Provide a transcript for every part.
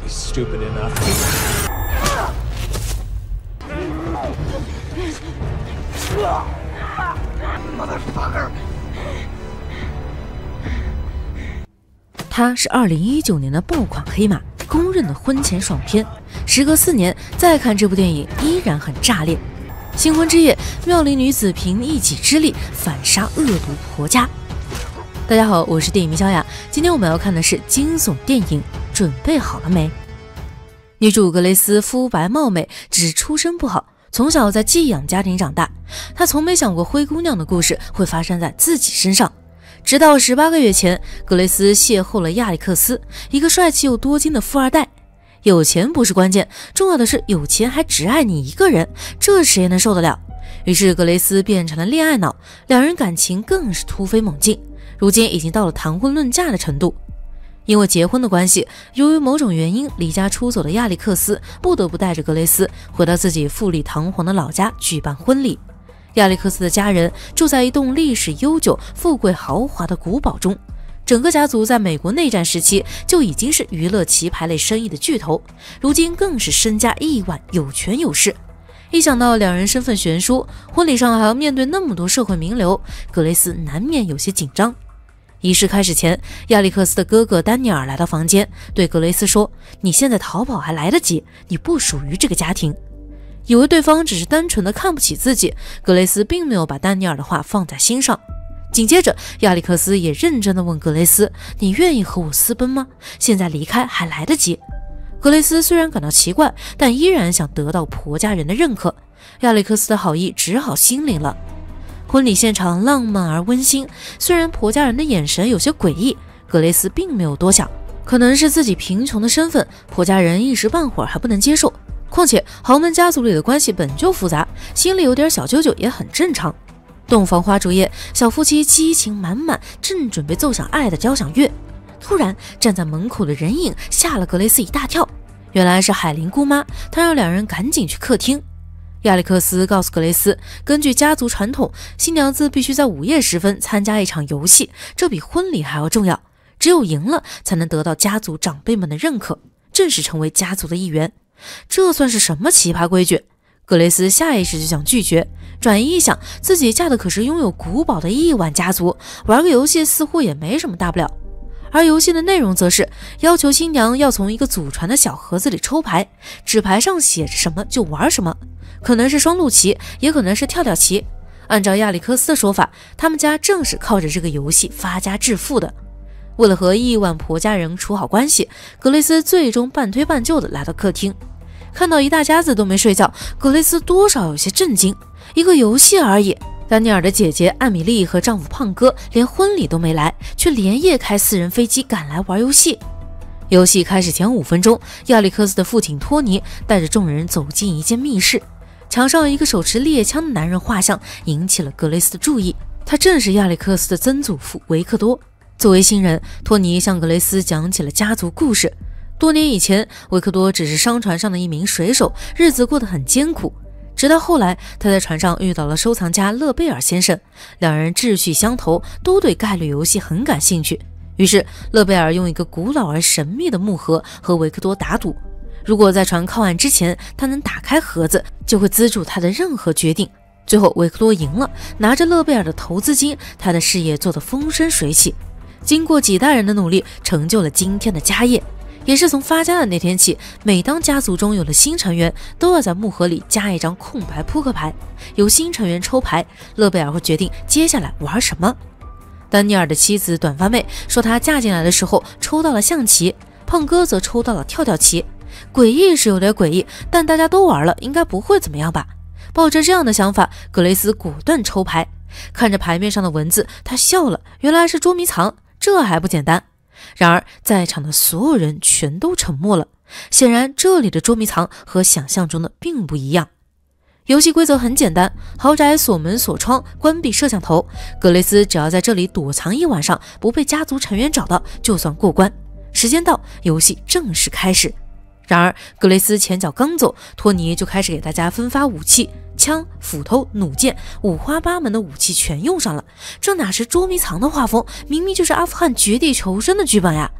stupid enough. Motherfucker. 他是2019年的爆款黑马，公认的婚前爽片。时隔4年再看这部电影，依然很炸裂。新婚之夜，妙龄女子凭一己之力反杀恶毒婆家。大家好，我是电影迷小雅，今天我们要看的是惊悚电影，准备好了没？女主格雷斯肤白貌美，只是出身不好，从小在寄养家庭长大。她从没想过灰姑娘的故事会发生在自己身上。直到18个月前，格雷斯邂逅了亚历克斯，一个帅气又多金的富二代。有钱不是关键，重要的是有钱还只爱你一个人，这谁能受得了？于是格雷斯变成了恋爱脑，两人感情更是突飞猛进，如今已经到了谈婚论嫁的程度。因为结婚的关系，由于某种原因离家出走的亚历克斯不得不带着格雷斯回到自己富丽堂皇的老家举办婚礼。亚历克斯的家人住在一栋历史悠久、富贵豪华的古堡中，整个家族在美国内战时期就已经是娱乐棋牌类生意的巨头，如今更是身家亿万，有权有势。一想到两人身份悬殊，婚礼上还要面对那么多社会名流，格雷斯难免有些紧张。仪式开始前，亚历克斯的哥哥丹尼尔来到房间，对格雷斯说：“你现在逃跑还来得及，你不属于这个家庭。”以为对方只是单纯的看不起自己，格雷斯并没有把丹尼尔的话放在心上。紧接着，亚历克斯也认真地问格雷斯：“你愿意和我私奔吗？现在离开还来得及。”格雷斯虽然感到奇怪，但依然想得到婆家人的认可。亚历克斯的好意只好心领了。婚礼现场浪漫而温馨，虽然婆家人的眼神有些诡异，格雷斯并没有多想，可能是自己贫穷的身份，婆家人一时半会儿还不能接受。况且豪门家族里的关系本就复杂，心里有点小九九也很正常。洞房花烛夜，小夫妻激情满满，正准备奏响爱的交响乐，突然站在门口的人影吓了格雷斯一大跳，原来是海琳姑妈，她让两人赶紧去客厅。亚历克斯告诉格雷斯，根据家族传统，新娘子必须在午夜时分参加一场游戏，这比婚礼还要重要，只有赢了才能得到家族长辈们的认可，正式成为家族的一员。这算是什么奇葩规矩？格雷斯下意识就想拒绝，转移一想，自己嫁的可是拥有古堡的亿万家族，玩个游戏似乎也没什么大不了。而游戏的内容则是要求新娘要从一个祖传的小盒子里抽牌，纸牌上写着什么就玩什么，可能是双陆棋，也可能是跳跳棋。按照亚历克斯的说法，他们家正是靠着这个游戏发家致富的。为了和亿万婆家人处好关系，格雷斯最终半推半就的来到客厅。看到一大家子都没睡觉，格雷斯多少有些震惊。一个游戏而已，丹尼尔的姐姐艾米丽和丈夫胖哥连婚礼都没来，却连夜开私人飞机赶来玩游戏。游戏开始前5分钟，亚历克斯的父亲托尼带着众人走进一间密室，墙上一个手持猎枪的男人画像引起了格雷斯的注意，他正是亚历克斯的曾祖父维克多。作为新人，托尼向格雷斯讲起了家族故事。多年以前，维克多只是商船上的一名水手，日子过得很艰苦。直到后来，他在船上遇到了收藏家勒贝尔先生，两人志趣相投，都对概率游戏很感兴趣。于是，勒贝尔用一个古老而神秘的木盒和维克多打赌，如果在船靠岸之前他能打开盒子，就会资助他的任何决定。最后，维克多赢了，拿着勒贝尔的投资金，他的事业做得风生水起。经过几代人的努力，成就了今天的家业。也是从发家的那天起，每当家族中有了新成员，都要在木盒里加一张空白扑克牌，由新成员抽牌，勒贝尔会决定接下来玩什么。丹尼尔的妻子短发妹说，她嫁进来的时候抽到了象棋，胖哥则抽到了跳跳棋。诡异是有点诡异，但大家都玩了，应该不会怎么样吧。抱着这样的想法，格雷斯果断抽牌，看着牌面上的文字，他笑了，原来是捉迷藏，这还不简单。然而在场的所有人全都沉默了，显然这里的捉迷藏和想象中的并不一样。游戏规则很简单，豪宅锁门锁窗，关闭摄像头，格雷斯只要在这里躲藏一晚上，不被家族成员找到，就算过关。时间到，游戏正式开始。然而格雷斯前脚刚走，托尼就开始给大家分发武器，枪、斧头、弩箭，五花八门的武器全用上了。这哪是捉迷藏的画风，明明就是阿富汗绝地求生的剧本呀！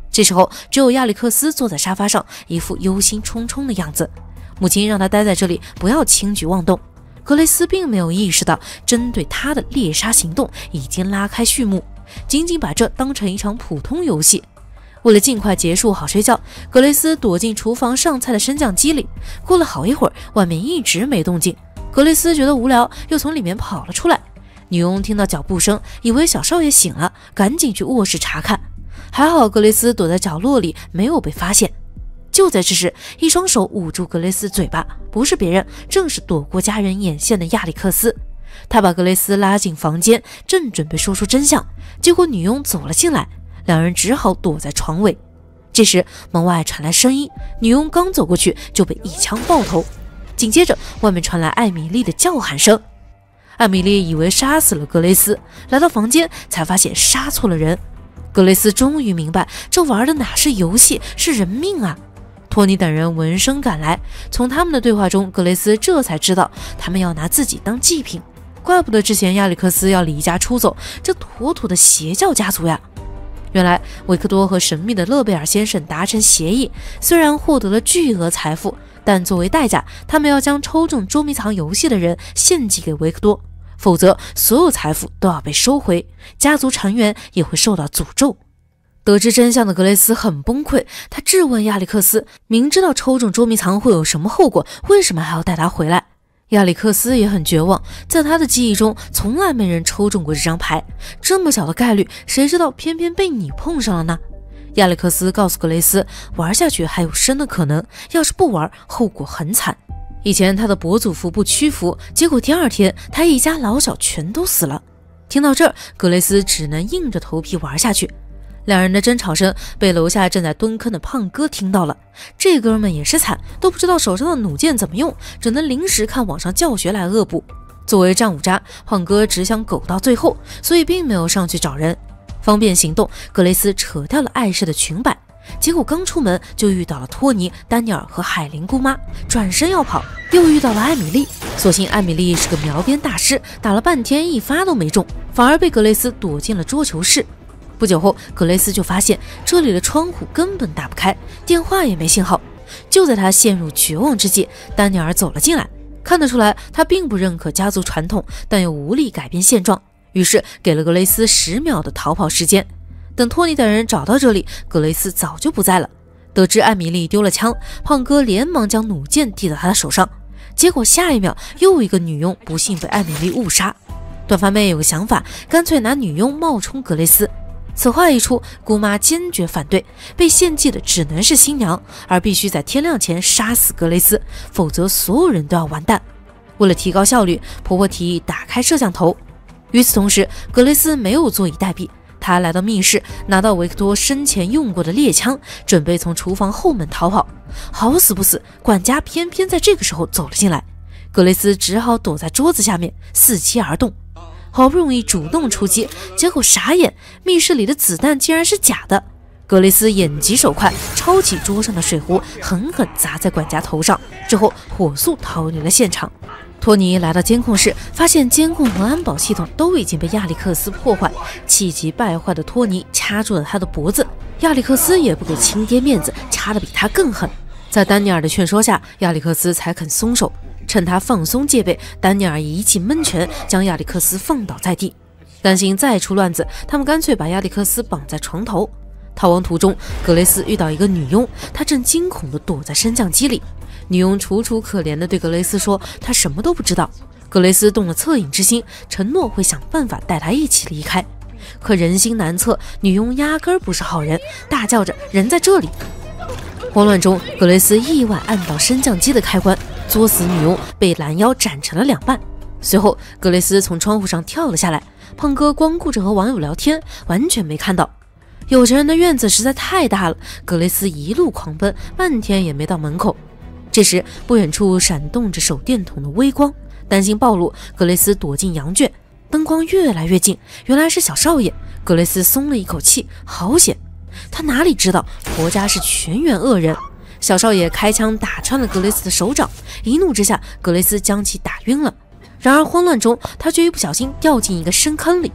这时候，只有亚历克斯坐在沙发上，一副忧心忡忡的样子。母亲让他待在这里，不要轻举妄动。格雷斯并没有意识到，针对他的猎杀行动已经拉开序幕，仅仅把这当成一场普通游戏。为了尽快结束好睡觉，格雷斯躲进厨房上菜的升降机里。过了好一会儿，外面一直没动静。格雷斯觉得无聊，又从里面跑了出来。女佣听到脚步声，以为小少爷醒了，赶紧去卧室查看。还好格雷斯躲在角落里，没有被发现。就在这时，一双手捂住格雷斯嘴巴，不是别人，正是躲过家人眼线的亚历克斯。他把格雷斯拉进房间，正准备说出真相，结果女佣走了进来，两人只好躲在床尾。这时门外传来声音，女佣刚走过去就被一枪爆头，紧接着外面传来艾米丽的叫喊声。艾米丽以为杀死了格雷斯，来到房间才发现杀错了人。格雷斯终于明白，这玩的哪是游戏，是人命啊！托尼等人闻声赶来，从他们的对话中，格雷斯这才知道他们要拿自己当祭品。怪不得之前亚历克斯要离家出走，这妥妥的邪教家族呀！原来维克多和神秘的勒贝尔先生达成协议，虽然获得了巨额财富，但作为代价，他们要将抽中捉迷藏游戏的人献祭给维克多，否则所有财富都要被收回，家族成员也会受到诅咒。得知真相的格雷斯很崩溃，他质问亚历克斯，明知道抽中捉迷藏会有什么后果，为什么还要带他回来？亚历克斯也很绝望，在他的记忆中从来没人抽中过这张牌，这么小的概率，谁知道偏偏被你碰上了呢？亚历克斯告诉格雷斯，玩下去还有生的可能，要是不玩，后果很惨。以前他的伯祖父不屈服，结果第二天他一家老小全都死了。听到这儿，格雷斯只能硬着头皮玩下去。两人的争吵声被楼下正在蹲坑的胖哥听到了，这哥们也是惨，都不知道手上的弩箭怎么用，只能临时看网上教学来恶补。作为战五渣，胖哥只想苟到最后，所以并没有上去找人。方便行动，格雷斯扯掉了碍事的裙摆，结果刚出门就遇到了托尼、丹尼尔和海琳姑妈，转身要跑，又遇到了艾米丽。所幸艾米丽是个瞄边大师，打了半天一发都没中，反而被格雷斯躲进了桌球室。不久后，格雷斯就发现这里的窗户根本打不开，电话也没信号。就在他陷入绝望之际，丹尼尔走了进来。看得出来，他并不认可家族传统，但又无力改变现状，于是给了格雷斯10秒的逃跑时间。等托尼等人找到这里，格雷斯早就不在了。得知艾米丽丢了枪，胖哥连忙将弩箭递到他的手上，结果下一秒又一个女佣不幸被艾米丽误杀。短发妹有个想法，干脆拿女佣冒充格雷斯。此话一出，姑妈坚决反对，被献祭的只能是新娘，而必须在天亮前杀死格雷斯，否则所有人都要完蛋。为了提高效率，婆婆提议打开摄像头。与此同时，格雷斯没有坐以待毙，他来到密室，拿到维克多生前用过的猎枪，准备从厨房后门逃跑。好死不死，管家偏偏在这个时候走了进来，格雷斯只好躲在桌子下面伺机而动。好不容易主动出击，结果傻眼，密室里的子弹竟然是假的。格雷斯眼疾手快，抄起桌上的水壶，狠狠砸在管家头上，之后火速逃离了现场。托尼来到监控室，发现监控和安保系统都已经被亚历克斯破坏，气急败坏的托尼掐住了他的脖子，亚历克斯也不给亲爹面子，掐得比他更狠。在丹尼尔的劝说下，亚历克斯才肯松手。趁他放松戒备，丹尼尔一记闷拳将亚历克斯放倒在地。担心再出乱子，他们干脆把亚历克斯绑在床头。逃亡途中，格雷斯遇到一个女佣，她正惊恐地躲在升降机里。女佣楚楚可怜地对格雷斯说，她什么都不知道。格雷斯动了恻隐之心，承诺会想办法带她一起离开。可人心难测，女佣压根儿不是好人，大叫着人在这里。慌乱中，格雷斯意外按到升降机的开关，作死女佣被拦腰斩成了2半。随后，格雷斯从窗户上跳了下来，胖哥光顾着和网友聊天，完全没看到。有钱人的院子实在太大了，格雷斯一路狂奔，半天也没到门口。这时，不远处闪动着手电筒的微光，担心暴露，格雷斯躲进羊圈。灯光越来越近，原来是小少爷。格雷斯松了一口气，好险！他哪里知道婆家是全员恶人，小少爷开枪打穿了格雷斯的手掌，一怒之下，格雷斯将其打晕了。然而慌乱中，他却一不小心掉进一个深坑里，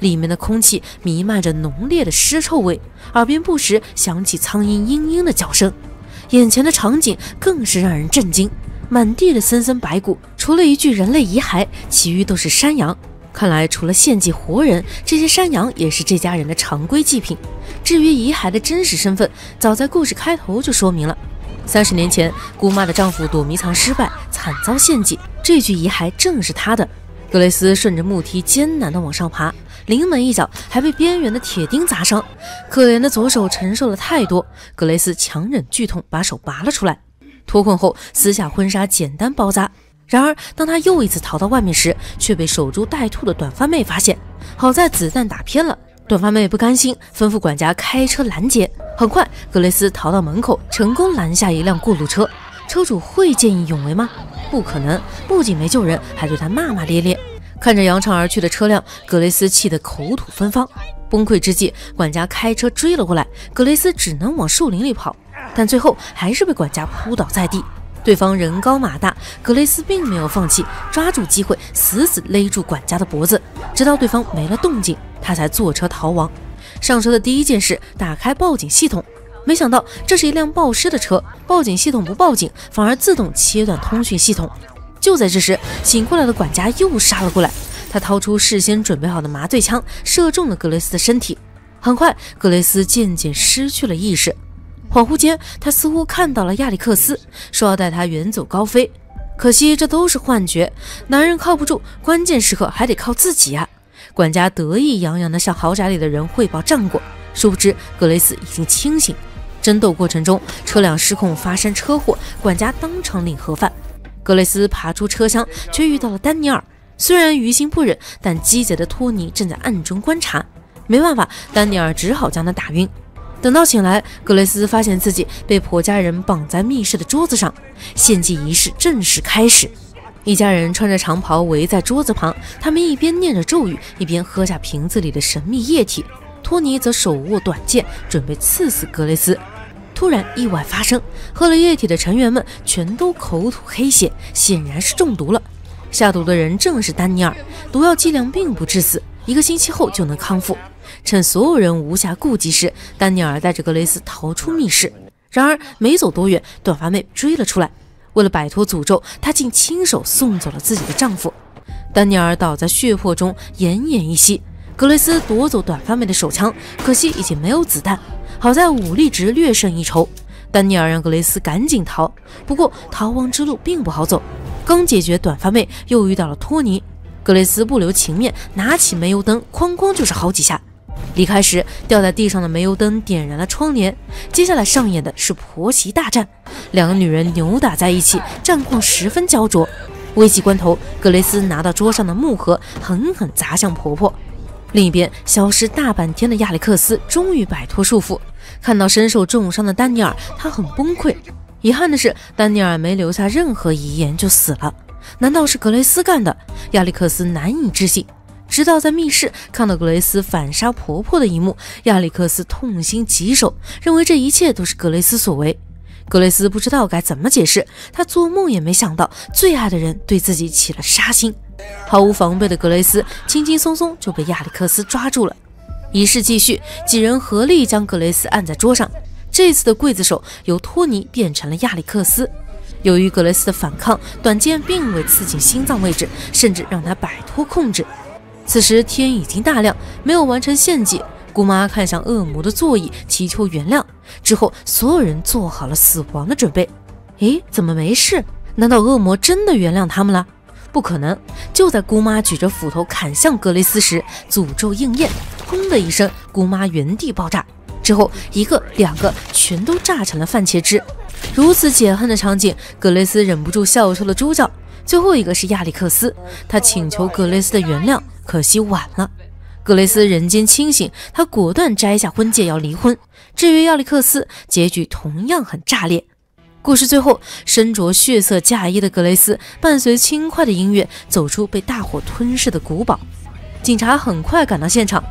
里面的空气弥漫着浓烈的尸臭味，耳边不时响起苍蝇嘤嘤的叫声。眼前的场景更是让人震惊，满地的森森白骨，除了一具人类遗骸，其余都是山羊。看来除了献祭活人，这些山羊也是这家人的常规祭品。至于遗骸的真实身份，早在故事开头就说明了。30年前，姑妈的丈夫躲迷藏失败，惨遭献祭，这具遗骸正是她的。格雷斯顺着木梯艰难地往上爬，临门一脚还被边缘的铁钉砸伤，可怜的左手承受了太多，格雷斯强忍剧痛把手拔了出来，脱困后撕下婚纱简单包扎。然而当他又一次逃到外面时，却被守株待兔的短发妹发现，好在子弹打偏了，短发妹不甘心，吩咐管家开车拦截。很快格雷斯逃到门口，成功拦下一辆过路车。车主会见义勇为吗？不可能，不仅没救人，还对他骂骂咧咧。看着扬长而去的车辆，格雷斯气得口吐芬芳。崩溃之际，管家开车追了过来，格雷斯只能往树林里跑，但最后还是被管家扑倒在地。对方人高马大，格雷斯并没有放弃，抓住机会死死勒住管家的脖子，直到对方没了动静，他才坐车逃亡。上车的第一件事，打开报警系统，没想到这是一辆暴尸的车，报警系统不报警，反而自动切断通讯系统。就在这时，醒过来的管家又杀了过来，他掏出事先准备好的麻醉枪，射中了格雷斯的身体。很快，格雷斯渐渐失去了意识。恍惚间，他似乎看到了亚历克斯，说要带他远走高飞。可惜这都是幻觉，男人靠不住，关键时刻还得靠自己啊！管家得意洋洋地向豪宅里的人汇报战果，殊不知格雷斯已经清醒。争斗过程中，车辆失控发生车祸，管家当场领盒饭。格雷斯爬出车厢，却遇到了丹尼尔。虽然于心不忍，但鸡贼的托尼正在暗中观察。没办法，丹尼尔只好将他打晕。等到醒来，格雷斯发现自己被婆家人绑在密室的桌子上，献祭仪式正式开始。一家人穿着长袍围在桌子旁，他们一边念着咒语，一边喝下瓶子里的神秘液体。托尼则手握短剑，准备刺死格雷斯。突然意外发生，喝了液体的成员们全都口吐黑血，显然是中毒了。下毒的人正是丹尼尔，毒药剂量并不致死，1个星期后就能康复。趁所有人无暇顾及时，丹尼尔带着格雷斯逃出密室。然而没走多远，短发妹追了出来。为了摆脱诅咒，她竟亲手送走了自己的丈夫。丹尼尔倒在血泊中，奄奄一息。格雷斯夺走短发妹的手枪，可惜已经没有子弹。好在武力值略胜一筹，丹尼尔让格雷斯赶紧逃。不过逃亡之路并不好走，刚解决短发妹，又遇到了托尼。格雷斯不留情面，拿起煤油灯，哐哐就是好几下。离开时，掉在地上的煤油灯点燃了窗帘。接下来上演的是婆媳大战，2个女人扭打在一起，战况十分焦灼。危急关头，格雷斯拿到桌上的木盒，狠狠砸向婆婆。另一边，消失大半天的亚历克斯终于摆脱束缚。看到身受重伤的丹尼尔，他很崩溃。遗憾的是，丹尼尔没留下任何遗言就死了。难道是格雷斯干的？亚历克斯难以置信。直到在密室看到格雷斯反杀婆婆的一幕，亚历克斯痛心疾首，认为这一切都是格雷斯所为。格雷斯不知道该怎么解释，他做梦也没想到最爱的人对自己起了杀心。毫无防备的格雷斯轻轻松松就被亚历克斯抓住了。仪式继续，几人合力将格雷斯按在桌上。这次的刽子手由托尼变成了亚历克斯。由于格雷斯的反抗，短剑并未刺进心脏位置，甚至让他摆脱控制。此时天已经大亮，没有完成献祭。姑妈看向恶魔的座椅，祈求原谅。之后，所有人做好了死亡的准备。诶，怎么没事？难道恶魔真的原谅他们了？不可能！就在姑妈举着斧头砍向格雷斯时，诅咒应验，轰的一声，姑妈原地爆炸。之后，1个、2个全都炸成了番茄汁。如此解恨的场景，格雷斯忍不住笑出了猪叫。最后一个是亚历克斯，他请求格雷斯的原谅，可惜晚了。格雷斯人间清醒，他果断摘下婚戒要离婚。至于亚历克斯，结局同样很炸裂。故事最后，身着血色嫁衣的格雷斯伴随轻快的音乐走出被大火吞噬的古堡。警察很快赶到现场。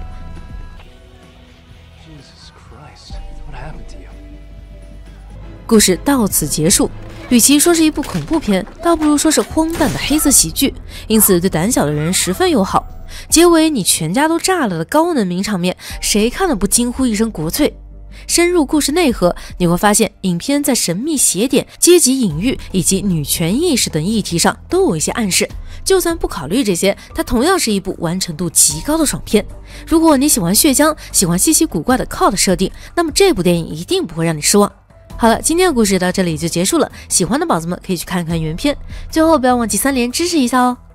故事到此结束。与其说是一部恐怖片，倒不如说是荒诞的黑色喜剧，因此对胆小的人十分友好。 结尾你全家都炸了的高能名场面，谁看了不惊呼一声国粹？深入故事内核，你会发现影片在神秘邪典、阶级隐喻以及女权意识等议题上都有一些暗示。就算不考虑这些，它同样是一部完成度极高的爽片。如果你喜欢血浆，喜欢稀奇古怪的 cult 设定，那么这部电影一定不会让你失望。好了，今天的故事到这里就结束了，喜欢的宝子们可以去看看原片。最后不要忘记3连支持一下哦。